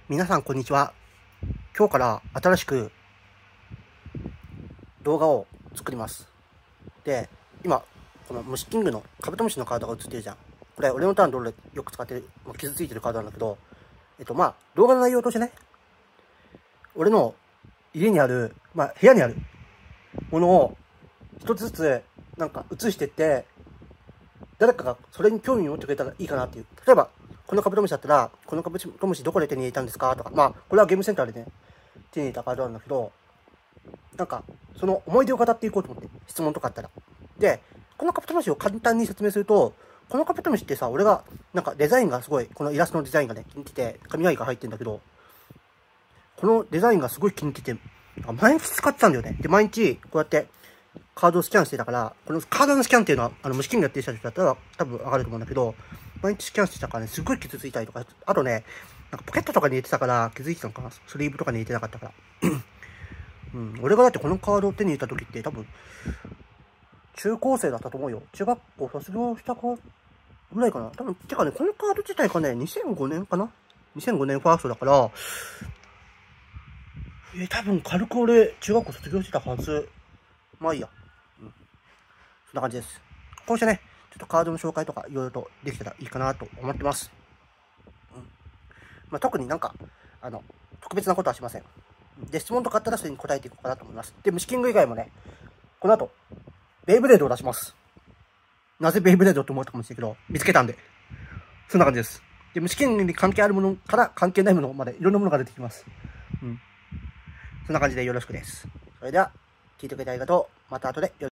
皆さんこんにちは。今日から新しく動画を作ります。で、今、この虫キングのカブトムシのカードが映ってるじゃん。これ、俺のターンドルでよく使ってる、傷ついてるカードなんだけど、動画の内容としてね、俺の家にある、部屋にあるものを一つずつ、映してって、誰かがそれに興味を持ってくれたらいいかなっていう。例えば、このカブトムシだったら、このカブトムシどこで手に入れたんですかとか、これはゲームセンターでね、手に入れたカードなんだけど、その思い出を語っていこうと思って、質問とかあったら。で、このカブトムシを簡単に説明すると、このカブトムシってさ、俺が、デザインがすごい、このイラストのデザインがね、気に入ってて、雷が入ってるんだけど、このデザインがすごい気に入ってて、毎日使ってたんだよね。で、毎日、こうやって、カードをスキャンしてたから、このカードのスキャンっていうのは、虫キングやってる人たちだったら多分わかると思うんだけど、毎日スキャンしてたからね、すっごい傷ついたりとか、あとね、ポケットとかに入れてたから気づいてたのかな、スリーブとかに入れてなかったから。俺がだってこのカードを手に入れた時って多分、中高生だったと思うよ。中学校卒業したかぐらいかな。多分、てかね、このカード自体がね、2005年かな ?2005 年ファーストだから、多分軽く俺、中学校卒業してたはず。まあいいや。そんな感じです。こうしてね、ちょっとカードの紹介とかいろいろとできたらいいかなと思ってます。特に特別なことはしません。で、質問とかあったらそれに答えていこうかなと思います。で、虫キング以外もね、この後、ベイブレードを出します。なぜベイブレードと思ったかもしれないけど、見つけたんで。そんな感じです。で、虫キングに関係あるものから関係ないものまでいろんなものが出てきます。そんな感じでよろしくです。それでは、聞いてくれてありがとう。また後で